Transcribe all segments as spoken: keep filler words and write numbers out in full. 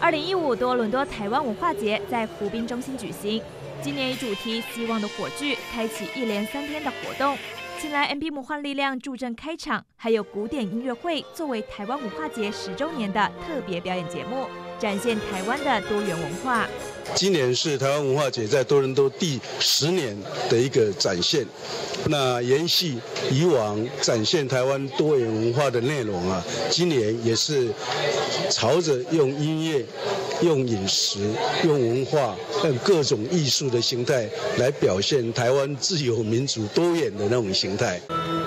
二零一五多伦多台湾文化节在湖滨中心举行，今年以主题“希望的火炬”开启一连三天的活动，请来 M P 魔幻力量助阵开场，还有古典音乐会作为台湾文化节十周年的特别表演节目，展现台湾的多元文化。 今年是台湾文化节在多伦多第十年的一个展现，那延续以往展现台湾多元文化的内容啊，今年也是朝着用音乐、用饮食、用文化、用各种艺术的形态来表现台湾自由民主多元的那种形态。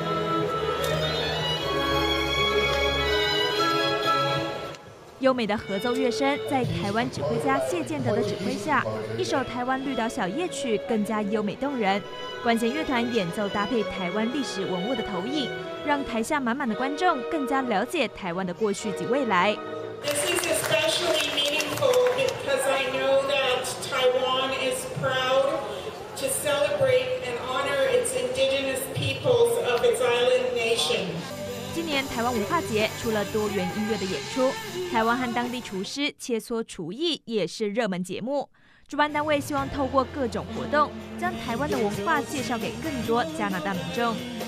优美的合奏乐声在台湾指挥家谢建德的指挥下，一首台湾绿岛小夜曲更加优美动人。管弦乐团演奏搭配台湾历史文物的投影，让台下满满的观众更加了解台湾的过去及未来。 This is especially meaningful because I know that Taiwan is proud to celebrate and honor its indigenous peoples of its island nation. 今年台湾文化节除了多元音乐的演出，台湾和当地厨师切磋厨艺也是热门节目。主办单位希望透过各种活动，将台湾的文化介绍给更多加拿大民众。